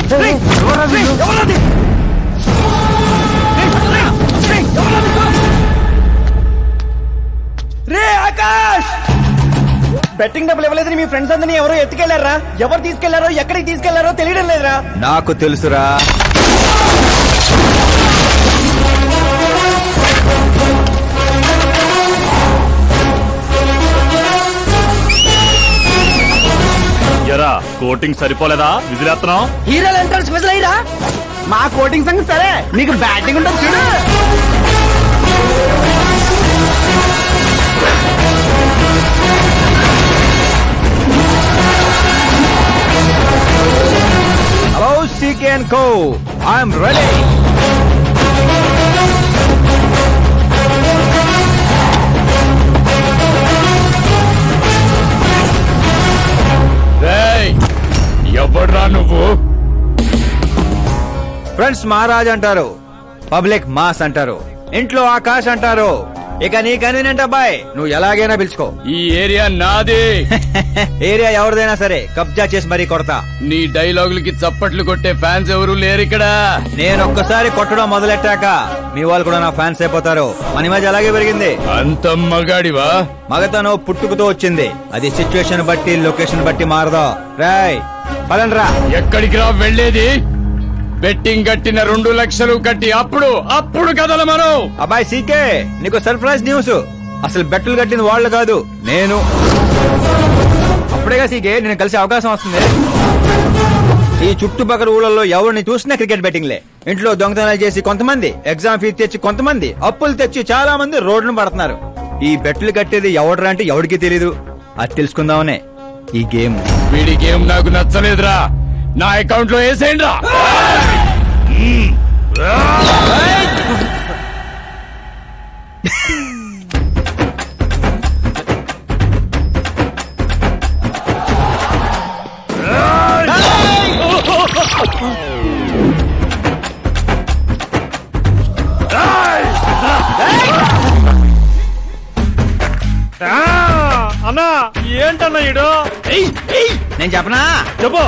రే Akash, betting డబ్బులు ఇవ్వలేదని మీ friends అందరినీ ఎవరో ఎత్తుకెళ్లారా? ఎవరు తీసుకెళ్లారో ఎక్కడికి తీసుకెళ్లారో తెలియడం లేదురా. నాకు తెలుసురా. ఎరా కోటింగ్ సరిపోలేదా? విజిలేస్తున్నాం. హీరోలు ఎంట్రన్స్ విజిల్ అయ్యరా? మా కోటింగ్ సంగతి సరే, నీకు బ్యాటింగ్ ఉంటుంది చూడు. Hello CK and Co. I'm ready. ఎవడ్రా నువ్వు? ఫ్రెండ్స్ మహారాజ్ అంటారు, పబ్లిక్ మాస్ అంటారు, ఇంట్లో ఆకాష్ అంటారు. ఇక నీ కన్వీనియంట్ అబ్బాయి, నువ్వు ఎలాగైనా పిలుచుకో. ఈ ఏరియా నాది. ఏరియా ఎవరిదైనా సరే కబ్జా చేసి మరీ కొడతా. నీ డైలాగులకి చప్పట్లు కొట్టే ఫ్యాన్స్ ఎవరు లేరు ఇక్కడ. నేను ఒక్కసారి కొట్టడం మొదలెట్టాక మీ వాళ్ళు కూడా నా ఫ్యాన్స్ అయిపోతారు. మన ఇమేజ్ అలాగే పెరిగింది. అంత మగాడివా? మగతను పుట్టుకుతో వచ్చింది, అది సిచ్యువేషన్ బట్టి లొకేషన్ బట్టి మారదా. రాయ్ పదండ్రా. ఎక్కడికి రా వెళ్ళేది? బెట్టింగ్ కట్టిన 2 లక్షలు కట్టి అప్పుడు కదల మనం. అబ్బాయి సీకే, నీకు సర్ప్రైజ్ న్యూస్. అసలు బెట్టులు కట్టింది వాళ్ళు కాదు, నేను. అప్పుడేగా సీకే నేను కలిసే అవకాశం వస్తుంది. ఈ చుట్టుపక్కల ఊళ్ళలో ఎవరిని చూసినా క్రికెట్ బెట్టింగ్లే. ఇంట్లో దొంగతనాలు చేసి కొంతమంది, ఎగ్జామ్ ఫీజు తెచ్చి కొంతమంది, అప్పులు తెచ్చి చాలా మంది రోడ్లను పడుతున్నారు. ఈ బెట్టులు కట్టేది ఎవడరా అంటే ఎవరికి తెలీదు. అది తెలుసుకుందామనే ఈ గేమ్. వీడి గేమ్ నాకు నచ్చలేదురా. నా అకౌంట్ లో వేసేయండి రా. అన్నా ఏంటన్నా ఈడు? నేను చెప్పనా? చెప్పు.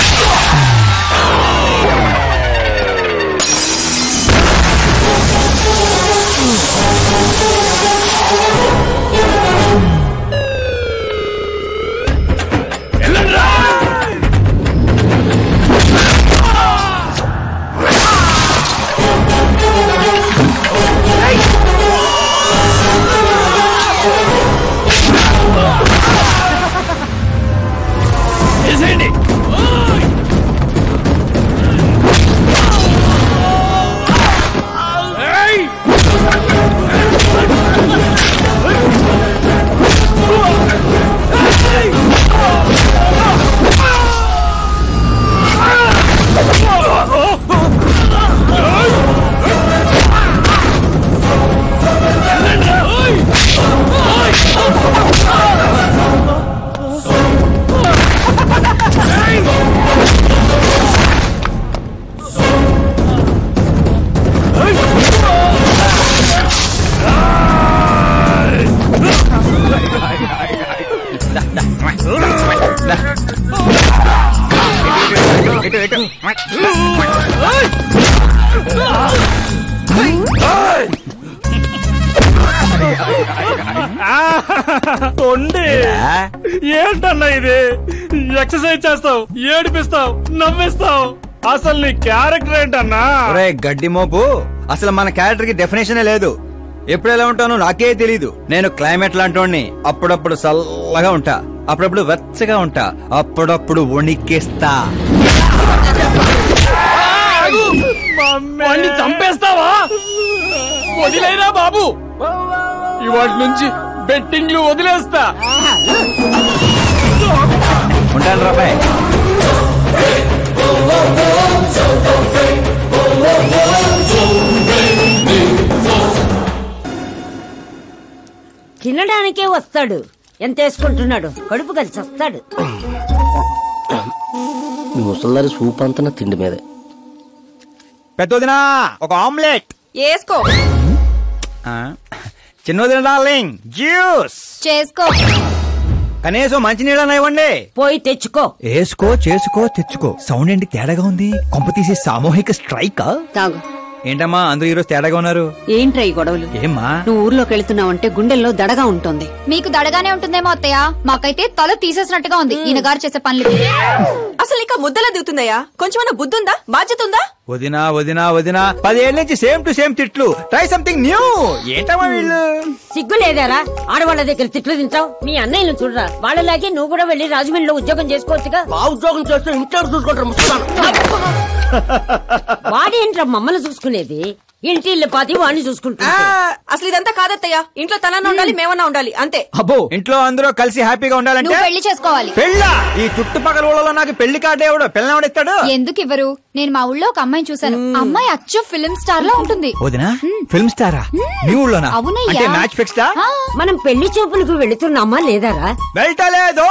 ఏంటన్నా ఇది? ఎక్సర్సైజ్ చేస్తావు, ఏడిపిస్తావు, నవ్విస్తావు. అసలు నీ క్యారెక్టర్ ఏంటన్నా? గడ్డి మోపు, అసలు మన క్యారెక్టర్ కి డెఫినేషన్ లేదు. ఎప్పుడు ఎలా ఉంటానో నాకే తెలీదు. నేను క్లైమేట్ లాంటి అప్పుడప్పుడు చల్లగా ఉంటా, అప్పుడప్పుడు వెచ్చగా ఉంటా, అప్పుడప్పుడు వణికేస్తా. చంపేస్తావా? వదిలేరా బాబు, ఇవాటి నుంచి బెట్టింగ్లు వదిలేస్తా. ఉంటాను రాబాయ్. తినడానికే వస్తాడు, ఎంత వేసుకుంటున్నాడు, కడుపు కలిసి వస్తాడు. మీ ముసల్దారి సూప్ అంతా తిండి మీదే. పెద్దదినా ఒక ఆమ్లెట్ వేసుకో. చిన్నదిన డార్లింగ్ జ్యూస్ చేసుకో. కనీసం మంచినీళ్ళని ఇవ్వండి. పోయి తెచ్చుకో. వేసుకో చేసుకో తెచ్చుకో. సౌండ్ ఏంటి తేడాగా ఉంది? కొంప తీసి సామూహిక స్ట్రైక్. తాగు. ఏంటమ్మా అందరూ ఈరోజు తేడాగా ఉన్నారు? ఏంట్రా ఈ గొడవలు? ఏమ్మా నువ్వు ఊర్లోకి వెళ్తున్నావంటే గుండెల్లో దడగా ఉంటుంది. మీకు దడగానే ఉంటుందేమో అత్తయ్య, మాకైతే తల తీసేసినట్టుగా ఉంది ఈయన గారు చేసే పనులు. అసలు ఇంకా ముద్దలా దిగుతుందయ్యా? కొంచెమన్నా బుద్ధి ఉందా? బాధ్యత ఉందా? వదినా వదినా వదినా 10 ఏళ్ళ నుంచి సేమ్ టు సేమ్ తిట్లు. Try something new. ఏంటమ్మా వీళ్ళు? సిగ్గు లేదారా ఆడవాళ్ళ దగ్గర తిట్లు తింటావు? మీ అన్నయ్యను చూడరా, వాళ్ళలాగే నువ్వు కూడా వెళ్లి రాజమండ్రిలో ఉద్యోగం చేసుకోవచ్చుగా. ఉద్యోగం చేస్తే ఇంట్లో చూసుకుంటారు. వాడేంట్రా మమ్మల్ని చూసుకునేది? ఇంటి ఇల్లు పాతి వాడిని చూసుకుంటా. అసలు ఇదంతా కాదత్తయ్యా. ఇంట్లో తనన్నా ఉండాలి, మేమన్నా ఉండాలి, అంతే. అబ్బో ఇంట్లో అందరూ కలిసి హ్యాపీగా ఉండాలంటే నువ్వు పెళ్లి చేసుకోవాలి. పెళ్ళా? ఈ చుట్టుపక్కల ఊళ్ళో నాకు పెళ్లి కార్డు ఎవడు పెళ్ళిస్తాడు? ఎందుకు ఇవ్వరు? నేను మా ఊళ్ళో ఒక అమ్మాయిని చూసాను. అమ్మాయి అచ్చు ఫిల్మ్ స్టార్ లో ఉంటుంది. వదినా ఫిల్మ్ స్టారా? మీ ఊళ్ళోనా? అవునయ్యా. అంటే మ్యాచ్ ఫిక్స్డా? మనం పెళ్లి చూపులకు వెళుతున్నామా లేదారా? వెళ్ళలేదు.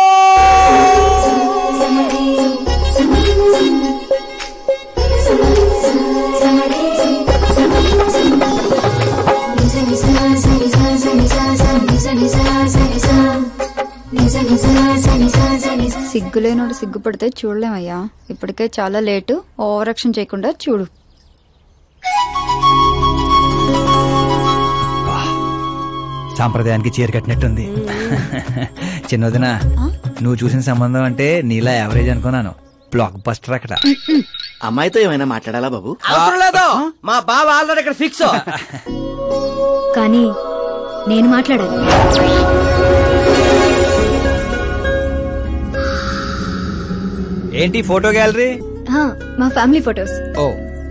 సిగ్గులేనోడు సిగ్గుపడితే చూడలేమయ్యా. ఇప్పటికే చాలా లేటు. ఓవర్ యాక్షన్ చేయకుండా చూడు. సాంప్రదాయానికి చీర కట్టినట్టుంది. చిన్నదిన నువ్వు చూసిన సంబంధం అంటే నీలా యావరేజ్ అనుకున్నాను. బ్లాక్ బస్టర్ అక్కడ. అమ్మాయితో ఏమైనా మాట్లాడాలా బాబు? అవసరం లేదు, మా బావ ఆల్రెడీ ఇక్కడ ఫిక్స్. కానీ నేను మాట్లాడాలి. ఏంటి ఫోటో గ్యాలరీ? మా ఫ్యామిలీ ఫొటోస్. ఓ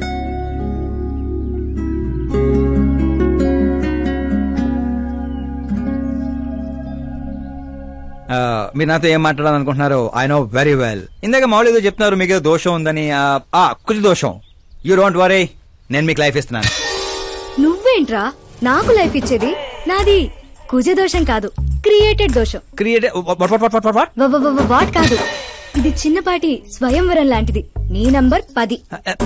మీరు నాతో ఏం మాట్లాడాలనుకుంటున్నారు? I know very well. ఇందాక మామూలు ఏదో చెప్తున్నారు, మీకు ఏదో దోషం ఉందని. కుజ దోషం. యూ డోంట్ వరీ, నేను మీకు లైఫ్ ఇస్తున్నాను. నువ్వేంట్రా నాకు లైఫ్ ఇచ్చేది? నాది కుజ దోషం కాదు, క్రియేటెడ్ దోషం. వాట్ కాదు, ఇది చిన్నపాటి స్వయంవరం లాంటిది. నీ నంబర్ 10.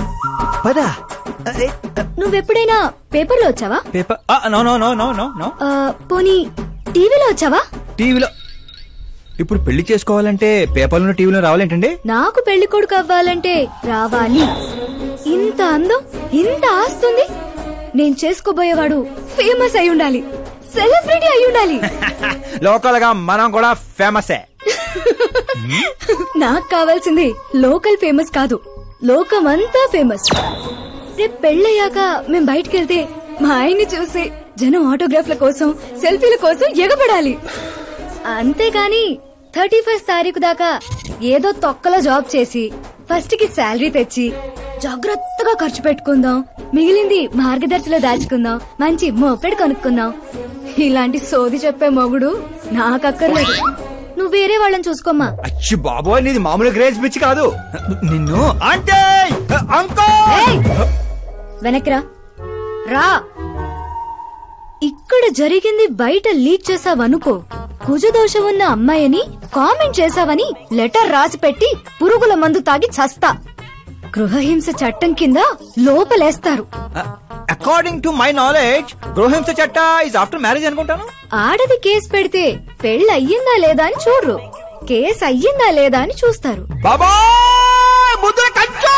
నువ్వెప్పుడైనా పేపర్ లో వచ్చావా? Paper? No no no no no no. పోనీ టీవీలో వచ్చావా? టీవీలో? ఇప్పుడు పెళ్లి చేసుకోవాలంటే పేపర్లో టీవీలో రావాలేంటండి? నాకు పెళ్లి కొడుకు అవ్వాలంటే రావాలి. ఇంత అందం, ఇంత ఆస్తుంది. నేను చేసుకోబోయేవాడు ఫేమస్ అయి ఉండాలి, సెలబ్రిటీ అయి ఉండాలి. లోకల్ గా మనం కూడా ఫేమసే. నాకు కావాల్సింది లోకల్ ఫేమస్ కాదు, లోకమంతా ఫేమస్. రేపు పెళ్ళయ్యాక మేం బయటకెళ్తే మా ఆయన్ని చూసి జనం ఆటోగ్రాఫ్ల కోసం, సెల్ఫీల కోసం ఎగబడాలి. అంతేగాని 31st తారీఖు దాకా ఏదో తొక్కలో జాబ్ చేసి ఫస్ట్ కి శాలరీ తెచ్చి జాగ్రత్తగా ఖర్చు పెట్టుకుందాం, మిగిలింది మార్గదర్శిలో దాచుకుందాం, మంచి మోపెడు కొనుక్కుందాం. ఇలాంటి సోది చెప్పే మొగుడు నాకక్కర్లేదు. నువ్వు వేరే వాళ్ళని చూసుకోమ్మా. అచ్చి బాబోయ్, నీది మామూలు గ్రేజ్ పిచ్చి కాదు. నిన్ను అంటే వెనక్రా రా. ఇక్కడ జరిగింది బయట లీక్ చేసావనుకో, కుజదోషం ఉన్న అమ్మాయిని కామెంట్ చేసావని లెటర్ రాసి పెట్టి పురుగుల మందు తాగి చస్తా. గృహహింస చట్టం కింద లోపలేస్తారు. అకార్డింగ్ టు మై నాలెడ్జ్ గృహహింస చట్ట ఇస్ ఆఫ్టర్ మ్యారేజ్ అనుకుంటాను. ఆడది కేసు పెడితే పెళ్లి అయ్యిందా లేదా అని చూడరు, కేసు అయ్యిందా లేదా అని చూస్తారు. బాబా ముద్ర కంచు.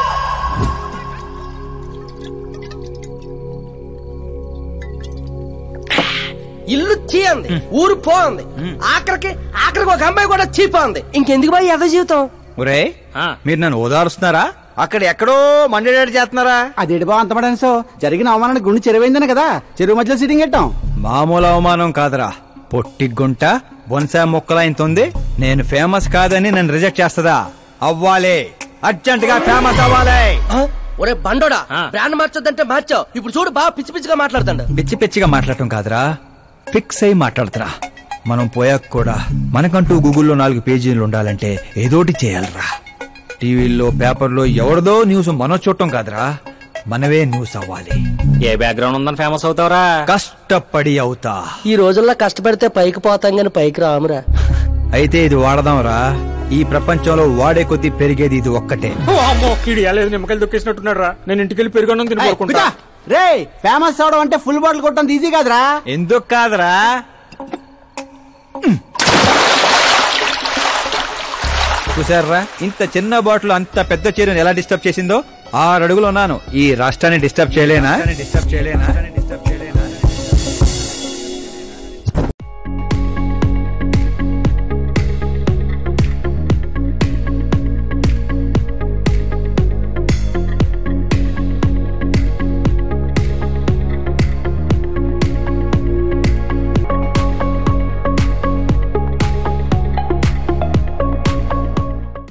ఇల్లు చీయంది, ఊరు పోంది, ఆఖరికి ఒక అమ్మాయి కూడా చీపోంది. ఇంకెందుకు బాయ్ ఎద జీవితం? ఒరే మీరు నన్ను ఓదారుస్తున్నారా? అక్కడ ఎక్కడో మండేడాడు చేస్తున్నారా? అదేడు బా అంత పడేసో జరిగిన అవమానానికి గుండె చెరువైందనే కదా చెరువు మధ్యలో సిట్టింగ్ పెట్టాం. మామూలు అవమానం కాదురా, పొట్టి గుంట బొన్సా మొక్కలైంతుంది. నేను ఫేమస్ కాదని నన్ను రిజెక్ట్ చేస్తదా? అవ్వాలి, అర్జెంట్ గా ఫేమస్ అవ్వాలి. ఒరే బండోడా, బ్రాండ్ మార్చొద్దంటే మార్చావు. ఇప్పుడు చూడు బాగా పిచ్చి పిచ్చిగా మాట్లాడుతాడు. పిచ్చి పిచ్చిగా మాట్లాడటం కాదురా, ఫిక్స్ అయి మాట్లాడుతురా. మనం పోయాక కూడా మనకంటూ గూగుల్లో 4 పేజీలు ఉండాలంటే ఏదోటి చేయాలరా. టీవీల్లో పేపర్లో ఎవరిదో న్యూస్ మనం చూడటం కాదురా, మనవే న్యూస్ అవ్వాలి. ఏ బ్యాక్గ్రౌండ్ ఉందని ఫేమస్ అవుతావరా? కష్టపడి అవుతా. ఈ రోజుల్లో కష్టపడితే పైకి పోతాం గాని పైకి రామురా. అయితే ఇది వాడదాంరా. ఈ ప్రపంచంలో వాడే కొద్దీ పెరిగేది ఇది ఒక్కటే. నిమ్మకాయలు దొక్కేసినట్టున్నాడు రా. నేను ఇంటికెళ్ళి పెరుగొన్నం తినుకుంటా. రే ఫేమస్ అవడం అంటే ఫుల్ బాటిల్ కొట్టడం ఈజీ కాదురా. ఎందుకు కాదురా? చూసారా ఇంత చిన్న బాటిల్ అంత పెద్ద చెరువుని ఎలా డిస్టర్బ్ చేసిందో 6 అడుగులు ఉన్నాను ఈ రాష్ట్రాన్ని డిస్టర్బ్ చేయలేనా